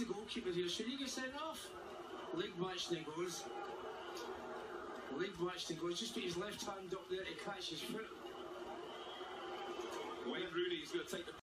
the goalkeeper here? Should he get sent off? Leg match and goes. Leg match and goes. Just put his left hand up there to catch his foot. Wayne Rooney is going to take the